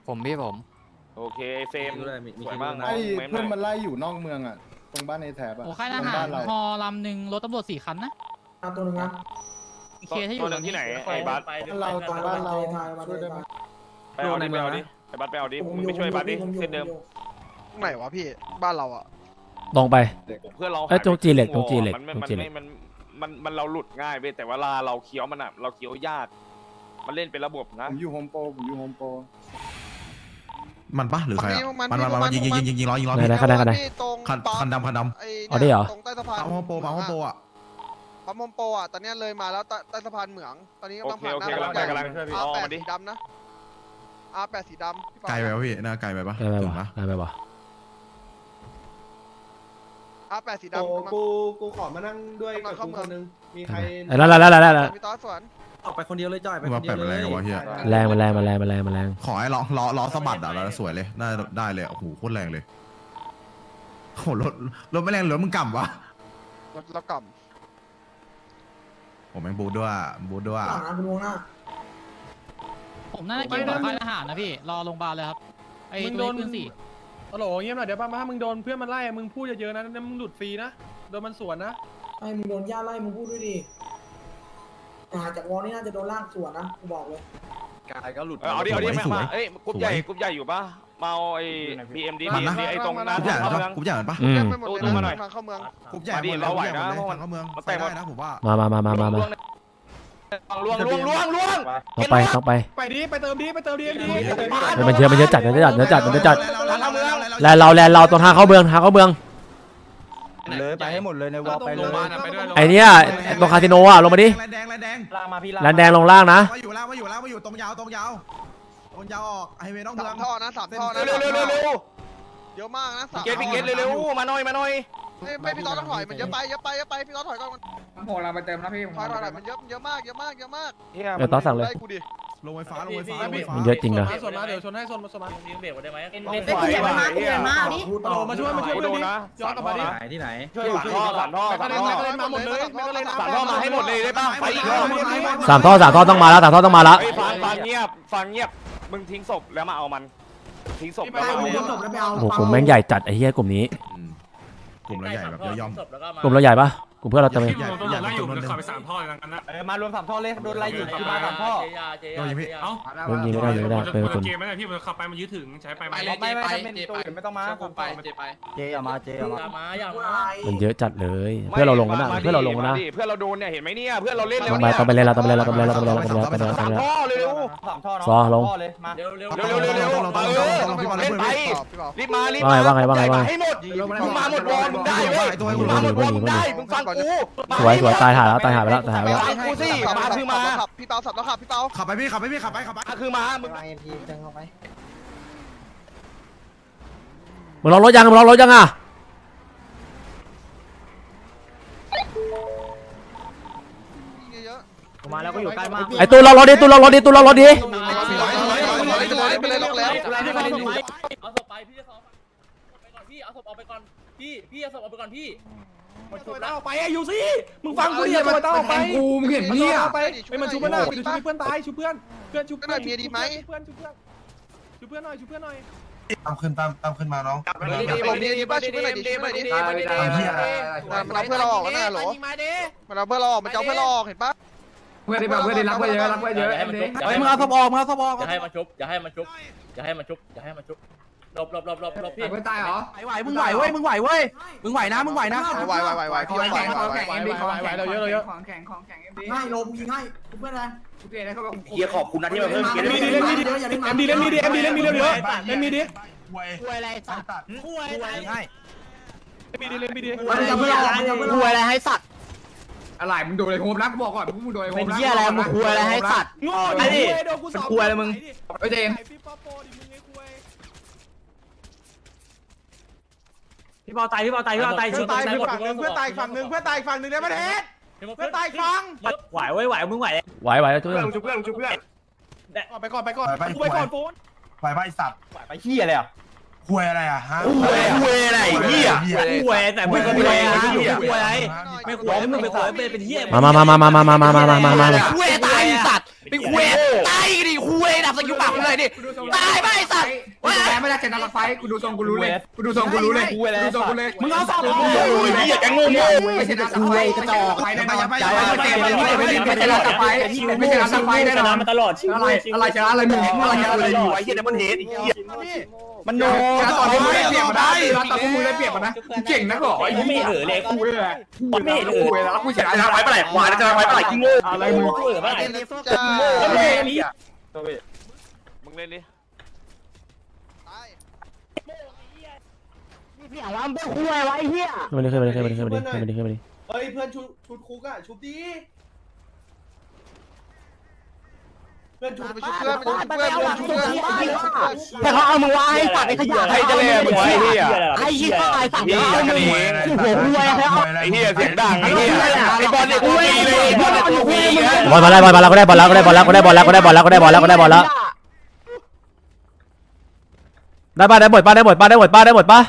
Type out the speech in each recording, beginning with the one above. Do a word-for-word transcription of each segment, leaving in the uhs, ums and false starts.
ผมพี่ผมโอเคเฟรมสวยมากไอ้เพื่อนมันไล่อยู่นอกเมืองอ่ะตรงบ้านในแถบอ่ะโอ้ค่ายทหารฮอลำหนึ่งรถตำรวจสี่คันนะตัวหนึ่งนะเคที่อตัวยู่หนึ่งที่ไหนไอ้บัสเราตรงบ้านเราช่วยได้ไหมไปเอาดิไปเอาดิไอ้บัสไปเอาดิมึงไปช่วยบัสดิเส้นเดิมไหนวะพี่บ้านเราอะลงไปเพื่อเราเอ้ยตรงจีเหล็กตรงจีเหล็กมันตรงมันจีเหล็กมันมันมันเราหลุดง่ายไปแต่เวลาเราเคี้ยวมันอ่ะเราเคี้ยวยากมันเล่นเป็นระบบนะผมอยู่โฮมโปรผมอยู่โฮมโปรมันปะหรือใครอ่ะมันมันมันยิงยิงยิงยิงยิงล้อยิงล้อไหนไหนคันไหนคันไหนคันคันดำคันดำเอาดิเหรอตรงใต้สะพานปั๊มโฮมโปรปั๊มโฮมโปรอ่ะปั๊มโฮมโปรอ่ะตอนนี้เลยมาแล้วใต้สะพานเหมืองตอนนี้โอกำลังเคผ่านโอหน้าเคกำลังไปกำลังช่วยพี่อาอ๋อแปดมาดิสีดำนะอาแปดสีดำไกลไปปะพี่น่าไกลไปปะได้ไหมถึวะงปะได้ไหมวะอาแปดสีโอ้ดำกูกูขอมานั่งด้วยกับกูคนนึงมีใครแล้วแล้วแล้วแล้วแล้วพี่ต้อสวนออกไปคนเดียวเลยจ่อยไปมึงมาแปดแรงกับวะเฮียแรงมันแรงมันแรงมันแรงมันแรงขอให้ล้อล้อล้อสะบัดอ่ะแล้วสวยเลยน่าได้เลยโอ้โหโคตรแรงเลยโอ้โหรถรถไม่แรงรถมึงกำวะรถเรากผมแม่งบูดด้วยบูดด้วยหลังนะคุณวงหน้าผมน่าจะกินของค่ายทหารนะพี่รอโรงพยาบาลเลยครับไอ้ตัวนี้ปืนสี่ฮัลโหลเงียบหน่อยเดี๋ยวป้าถ้ามึงโดนเพื่อนมันไล่มึงพูดเยอะๆนะนั่นมึงหลุดฟรีนะโดนมันสวนนะไอ้มึงโดนย่าไล่มึงพูดด้วยดิหาจากวอลนี่น่าจะโดนลากสวนนะกูบอกเลยกายก็หลุดเอาดิเอาดิมาเอ้ยกรุ๊ปใหญ่กรุ๊ปใหญ่อยู่ปะเมาไอ้บีเอ็มดีบีเอ็มดีไอ้ตรงนั้นกูใหญ่ปะกูใหญ่ปะำแยกไปหมดเลยนะทางเข้าเมืองกูใหญ่หมดเลยกูใหญ่หมดเลยทางเข้าเมืองไปได้นะผมว่ามามามามามามาล่วงล่วงล่วงล่วงต้องไปต้องไปไปดิไปเติมดิไปเติมดิดิมันเยอะมันเยอะจัดมันเยอะจัดมันเยอะจัดมันเยอะจัดเข้าเมืองแลนเราแลนเราตรงทางเข้าเมืองทางเข้าเมืองเลยไปให้หมดเลยในวอลไปเลยไอเนี้ยตรงคาสิโนอ่ะลงมาดิแรงแดงแรงแดงลากมาพี่แลนแดงลงล่างนะมาอยู่แล้วมาอยู่แล้วมาอยู่ตรงยาวตรงยาวตรงยาวออกไฮเวย์นอกเมืสาองมท่อนะสามท่อนะเร็วเร็วเร็วเร็วเยอะมากนะสามเกตพี่เกตเร็วๆมาหน่อยมาหน่อยไม่พี่ต้อต้องถอยมันเยอะไปเยอะไปเยอะไปพี่ต้อถอยก่อนโหเราไปเติมนะพี่ถอยถอยมันเยอะเยอะมากเยอะมากเยอะมากเออต่อสั่งเลยไล่กูดิลงไฟฟ้าลงไฟฟ้าลงไฟฟ้ามันเยอะจริงนะส่วนมาเดี๋ยวชนให้ชนมาชนมาเบรกได้ไหมกูใหญ่มากูใหญ่มาฮัลโหลมาช่วยมาช่วยโดเพื่อนนดินะย้อนกลับมาดิที่ไหนช่วยสามท่อสามท่อไปสามเล่นท่อไปเล่นมาหมดเลยไปเล่นสามท่อมาให้หมดเลยได้ป่ะไปอีกรอบสามท่อสามท่อต้องมาแล้วสามท่อต้องมาแล้วไอ้ฟังฟังเงียบฟังเงียบมึงทิ้งศพแล้วมาเอามันทิ้งศพแล้วมาเอาจบแล้วไปเอาโอ้โหกลุ่มแม่งใหญ่จัดไอ้เหี้ยกลุ่มนี้กลุ่มเราใหญ่แบบเยอะย่อมกลุ่มเราใหญ่ปะกลุ่มเพื่อนเราเต็มเลยใหญ่ใหญ่เป็นจำนวนหนึ่งเออมารวมสามท่อเลยโดนไล่อยู่ที่บ้านสามท่อโดนยังพี่ยิงยิงไม่ได้ยิงไม่ได้เป็นคนเกมไม่ได้พี่มันขับไปมันยืดถึงใช้ไปไหมไม่ไม่ไม่เป็นตัวอื่นไม่ต้องมาผมไปเจอย่ามาเจอย่ามามันเยอะจัดเลย เพื่อนเราลงกันนะเพื่อนเราลงกันนะเพื่อนเราโดนเนี่ยเห็นไหมเนี่ยเพื่อนเราเล่นแล้วต้องไปต้องไปเล่นแล้วต้องไปเล่นแล้วต้องไปเล่นแล้วต้องไปเล่นแล้วต้องไปเล่นแล้วต้องไปเล่นแล้วพ่อเร็วสามท่อเนาะซอลงเลยมาเร็วเร็วเร็วเร็วเร็วเร็วเออเล่นไปรีบมารีบมาให้หมดมึงมาหมดบอลมึงได้เว้ยมึงมาหมดบอลมึงได้มึงฟังกูสวยสวยตายหาแล้วตายหาไปแล้วตายหาไปแล้วฟังกูสิมาคือมาขับพี่เปาสับแล้วขับพี่เปาขับไปพี่ขับไปพี่ขับไปขับไปคือมามึงมึงลองรถยังมึงลองรถยังอ่ะเยอะมาแล้วก็อยู่ใกล้มากไอ้ตูนลองรถดิตูนลองรถดิตูนลองรถดิไปเลยล็อกแล้วเอาศพไปพี่จะซ้อมไปก่อนพี่เอาศพออกไปก่อนพี่พี่เอาศพออกไปก่อนพี่ตัวต้าออกไปไอ้ยูซี่มึงฟังกูดิตัวต้าออกไปกูมึงเห็นเนี่ยไปไปมันชุบเพื่อนหน่อยชุบเพื่อนตายชุบเพื่อนเพื่อนชุบเพื่อนชุบเพื่อนชุบเพื่อนชุบเพื่อนหน่อยชุบเพื่อนหน่อยตามขึ้นตามตามขึ้นมาน้องดีดีดีดีป้าชุบเพื่อนหน่อยดีชุบเพื่อนหน่อยดีมันเอาเพื่อนเราออกแล้วนะหรอมันเอาเพื่อนเราออกมันจะเอาเพื่อนเราออกเห็นปะเพื่อนได้แบบเพื่อนได้รักเพื่อนเยอะรักเพื่อนเยอะเฮ้ยมึงเอาศพออกมึงเอาศพออกอย่าให้มันชุบอย่าให้มันชุบอย่าให้มันชุบอย่าให้มันชุบหลบหลบหลบหลบหลบพี่เพื่อนตายเหรอไหวมึงไหวเว้ยมึงไหวเว้ยมึงไหวนะมึงไหวนะไหวไหวไหวไหวพี่ไหวไหวไหวไหวไหวไหวเราเยอะเราเยอะของแข็งของแข็งเอ็มดีให้โลมยิงให้เพื่อนอะไรเพื่อนอะไรเขาแบบเฮียขอบคุณนะที่มาเพิ่มเกมเล่นมีดีเล่นมีดีเอ็มดีเล่นมีดีเอ็มดีเล่นมีเยอะเล่นมีดีคุยอะไรสัตว์คุยอะไรให้มีดีเล่นมีดีมันจะเพื่อนเรามันจะเพื่อนคุยเราอะไรให้สัตว์อะไรมึงโดนอะไรโฮมรักบอกก่อนมึงโดนอะไรโฮเป็นมรักเฮียอะไรมึงคุยอะไรให้สัตว์โง่ไอ้ดิดิเป็นคุยอะไรมึงเฮ้ยเจนพี่ป๊อปโปดิมึงไอ้คุยพี่บอลตายพี่บอลตายพี่บอลตายเพื่อนตายฝั่งหนึ่งเพื่อนตายฝั่งหนึ่งเพื่อนตายฝั่งหนึ่งในประเทศเพื่อนตายฝั่งไหวเว้ยไหวมึงไหวไหวไหวทุกคนชุบเพื่อนชุบเพื่อนไปก่อนไปก่อนไปก่อนโฟนไปไปสัตว์ไปเฮียเลยอ่ะคุยอะไรอ่ะฮะคุยอะไรเหี้ยคุยแต่ไม่คุยอะไรคุยอะไรไม่คุยมึงไปคุยเป็นเหี้ยมามามามามามามามามามามาคุยตายสัตว์ไปคุยตายกันดิคุยดับสกิลปากเลยดิตายไปสัตว์กูแพ้ไม่ได้เจนนักไฟกูดูทรงกูรู้เลยกูดูทรงกูรู้เลยกูดูทรงกูเลยมึงเอาสอบโอ้ยเหี้ยแกงงงไม่ใช่นักไฟกระจอกไฟได้ไหมไม่ใช่ไม่ใช่นักไฟไม่ใช่นักไฟได้หรอมาตลอดชิวอะไรอะไรชนะอะไรมึงอะไรชนะอะไรอยู่ไอ้เหี้ยเนี่ยมันเห็นไอ้เหี้ยมันโนตอนที่มึงได้เปรียบมาได้ตอนที่มึงได้เปรียบมานะเก่งนักหรอไอ้ไม่เออเลยกูเลยแหละไม่เห็นกูเลยแล้วกูชนะจะไว้ปไหลขวาจะไว้ปไหลกิ้งโง่อะไรมึงเออเมื่อไหร่จ้ามึงเล่นดิพี่อารัมเป็นคุยไว้เฮียขึ้นมาดิขึ้นมาดิขึ้นมาดิขึ้นมาดิขึ้นมาดิขึ้นมาดิเฮ้ยเพื่อนชุดชุดคุกอ่ะชุบดีเพื่อนชุดไปชุบเพื่อนไปชุบเพื่อนไปชุบเพื่อนแต่เขาเอามือไว้ตัดไอ้ขยะใครจะเล่นมึงไอ้เหี้ยไอ้ยี่ห้อไอ้สัตว์เอามือหัวคุยแล้วไอ้เหี้ยเสียงดังไอ้เหี้ยไอ้บอลเนี่ยกูมีเลยบอลเนี่ยกูมีเลยบอลมาแล้วบอลมาแล้วก็ได้บอลแล้วก็ได้บอลแล้วก็ได้บอลแล้วก็ได้บอลแล้วก็ได้บอลแล้วก็ได้บอลแล้วได้ป่ะได้บทป่ะได้บทป่ะได้บทป่ะได้บทป่ะ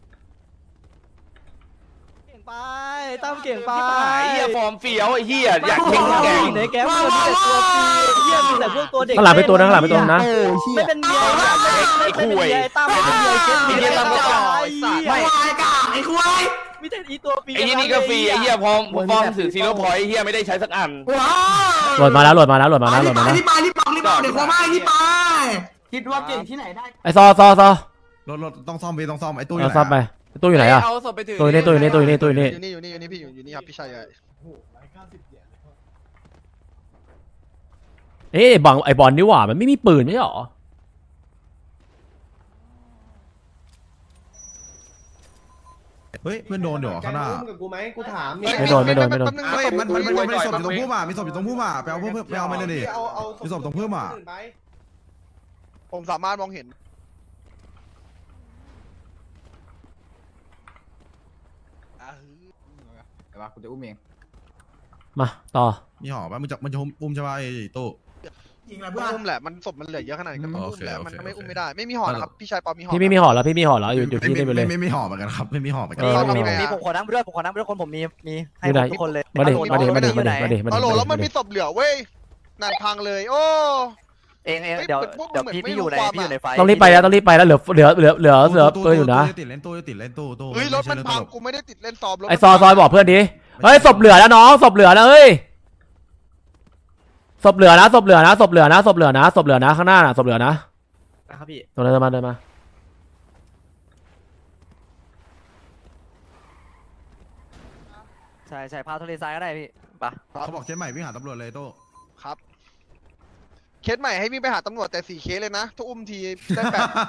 ไปตั้มเก่งไปไอ้เหี้ยฟอร์มเฟี้ยวไอ้เหี้ยอยากเก่งแก่งในแก๊งมันมีแต่ตัวฟรีเยี่ยมมีแต่พวกตัวเด็กข้างหลังเป็นตัวนึงข้างหลังเป็นตัวนึงนะไม่เป็นเมียไม่เป็นเมียไอ้ตั้มไม่เป็นเมียเช็ดไอ้เหี้ยตั้มก็ต่อยสัตว์ไม่ไอ้ควายมีแต่อีตัวฟรีไอ้เหี้ยนี่ก็ฟรีไอ้เหี้ยพร้อมพร้อมถือซีโร่พอยต์ไอ้เหี้ยไม่ได้ใช้สักอันว้าโหลดมาแล้วโหลดมาแล้วโหลดมาแล้วโหลดมาแล้วรีบไปรีบบอกรีบบอกเดี๋ยวความไม่รีบไปคิดว่าเก่งที่ไหนได้ไอซอซอซอรถรถต้องซ่อมไปต้องซ่อมไอ้ตู้อเอายู่ไหนซับไปตู้อยู่ไหนอะเอาศพไปถือตู้นี้ตู้นี้ตู้นี้ตู้นี้อยู่นี่อยู่นี่อยู่นี่พี่อยู่อยู่นี่ครับพี่ชายใหญ่เอ๊ะบังไอบอลนี่หว่ามันไม่มีปืนไม่ใช่หรอเฮ้ยเพื่อนโดนเดี๋ยวข้างหน้ากับกูไหมกูถามไม่โดนไม่โดนไม่โดนเฮ้ยมันมันมันมันมีศพอยู่ตรงพุ่มอ่ะมีศพอยู่ตรงพุ่มอ่ะไปเอาเพิ่มไปเอามันเลยดิเอาเอามีศพตรงเพิ่มอ่ะผมสามารถมองเห็นแต่ว่ากูจะอุ้มเองมาต่อมีห่อป่ะมันจะมันจะอุ้มใช่ป่ะไอ้ตู้จริงแหละมันเพื่อนอุ้มแหละมันศพมันเหลือเยอะขนาดนี้ก็ต้องอุ้มแหละโอมันเคไม่โอเคอุ้มไม่ได้ไม่มีห่อนะครับพี่ชายปอมีห่อพี่ไม่มีห่อแล้วพี่มีห่อแล้วอยู่อยู่ที่นี่ไปเลยไม่ไม่ห่อเหมือนกันครับไม่มีห่อเหมือนกันเออมีมีผมขอนั่งไปด้วยผมขอนั่งไปด้วยคนผมมีมีให้อยู่ไหนทุกคนเลยมาดิมาดิมาดิมาดิมาดิมาดิฮัลโหลแล้วมันมามีดิศพเหลือเว้ยนั่นพังเลยโอ้เองเองเดี๋ยวเดี๋ยวพี่พี่อยู่ในพี่อยู่ในไฟต้องรีบไปแล้วต้องรีบไปแล้วเหลือเหลือเหลือเหลือเหลือปืนอยู่นะติดเล่นตู้ติดเล่นตู้ตู้เฮ้ยรถมันพังกูไม่ได้ติดเล่นซอมรถไอซอซอยบอกเพื่อนดิเฮ้ยศพเหลือแล้วน้องศพเหลือนะเฮ้ยศพเหลือนะศพเหลือนะศพเหลือนะศพเหลือนะศพเหลือนะข้างหน้าน่ะศพเหลือนะครับพี่ตรงนั้นเดินมาเดินมาใช่ใช่พาทะเลทรายก็ได้พี่ปะเขาบอกเจ๊ใหม่วิ่งหาตำรวจเลยตู้ครับเคสใหม่ให้วิ่งไปหาตำรวจแต่สี่เคสเลยนะถ้าอุ้มทีได้แปด